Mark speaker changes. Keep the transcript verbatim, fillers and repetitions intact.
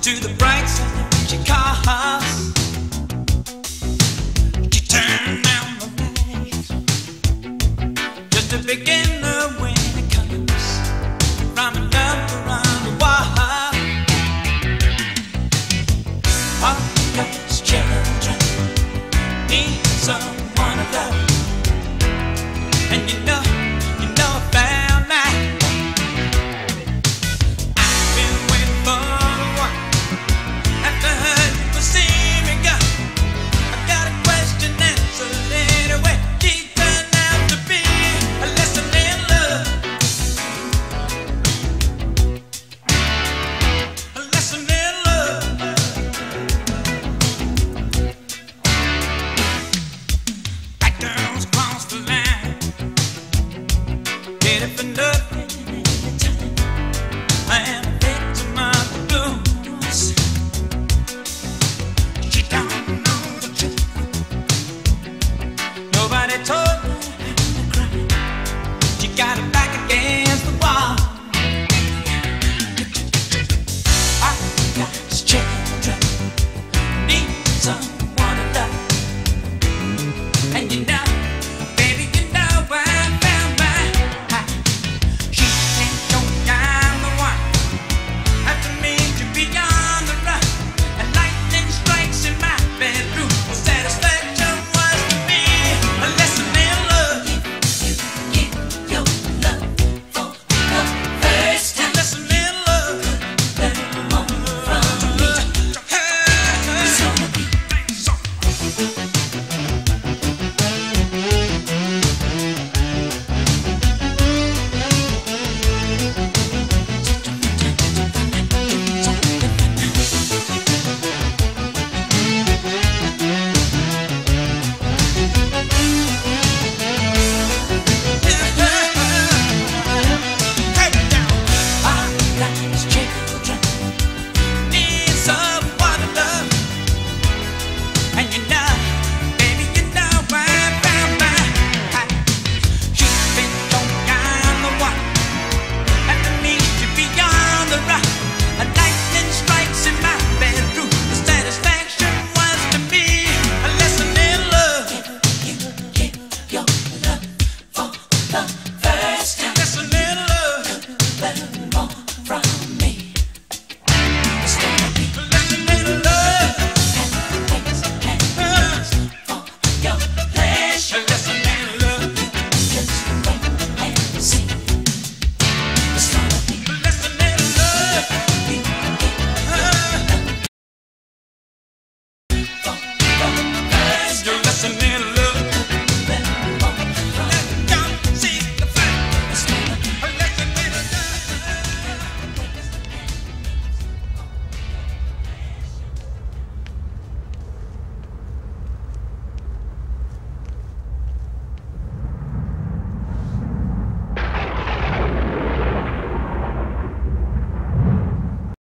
Speaker 1: to the bright side she calls. She turned down the lights just to begin the when it comes from another around the wall. All those children need someone to love, and you know, you know I found that. I've been waiting for one after her you see me go. I got a question answered anyway. She turned out to be a lesson in love, a lesson in love. Black girls cross the line, did it for nothing anytime. I am a victim of the blues. She don't know the truth. Nobody told her to cry. She got her back against the wall. All God's children need someone to love, and you know, baby, you know I found mine. She ain't no I'm the one. After me to beyond the run, and lightning strikes in my bedroom. The satisfaction was to me a lesson in love. Give your love for the first time. A lesson in love. Learn more from me. So from me.